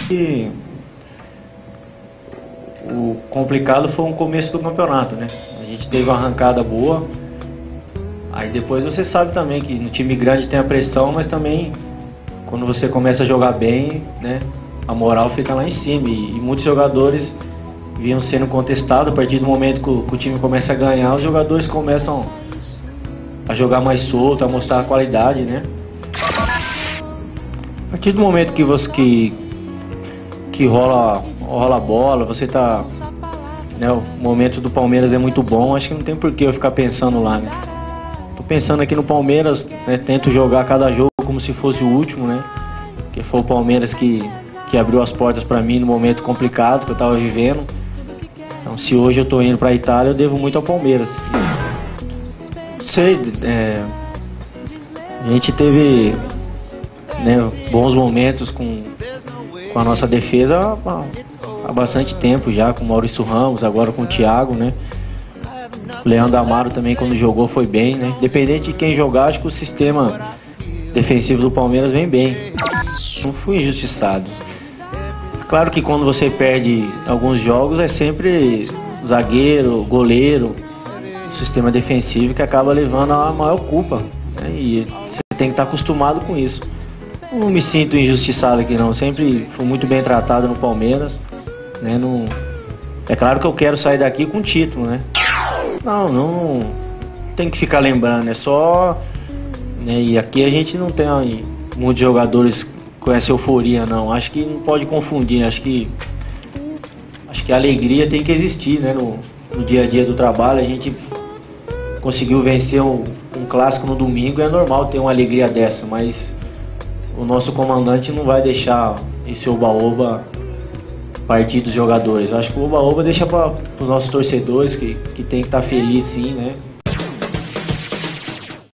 E o complicado foi o começo do campeonato, né? A gente teve uma arrancada boa. Aí depois você sabe também que no time grande tem a pressão, mas também quando você começa a jogar bem, né, a moral fica lá em cima. E muitos jogadores vinham sendo contestados. A partir do momento que o time começa a ganhar, os jogadores começam a jogar mais solto, a mostrar a qualidade, né? A partir do momento que você que rola a bola, você tá, né, o momento do Palmeiras é muito bom, acho que não tem por que eu ficar pensando lá, né? Tô pensando aqui no Palmeiras, né, tento jogar cada jogo como se fosse o último, né? Que foi o Palmeiras que abriu as portas para mim no momento complicado que eu tava vivendo. Então, se hoje eu tô indo pra Itália, eu devo muito ao Palmeiras. Não sei, a gente teve, né, bons momentos com a nossa defesa há bastante tempo já, com o Maurício Ramos, agora com o Thiago, né? O Leandro Amaro também, quando jogou, foi bem, né? Independente de quem jogar, acho que o sistema defensivo do Palmeiras vem bem. Não fui injustiçado. Claro que quando você perde alguns jogos é sempre zagueiro, goleiro, o sistema defensivo que acaba levando a maior culpa, né? E você tem que estar acostumado com isso. Não me sinto injustiçado aqui não, sempre fui muito bem tratado no Palmeiras, né? Não... É claro que eu quero sair daqui com título, né? Não tem que ficar lembrando, é só, né? E aqui a gente não tem muitos jogadores com essa euforia não, acho que não pode confundir, acho que a alegria tem que existir, né? No dia a dia do trabalho, a gente conseguiu vencer um clássico no domingo, é normal ter uma alegria dessa, mas o nosso comandante não vai deixar esse oba-oba partir dos jogadores. Eu acho que o oba-oba deixa para os nossos torcedores que tem que estar feliz sim, né?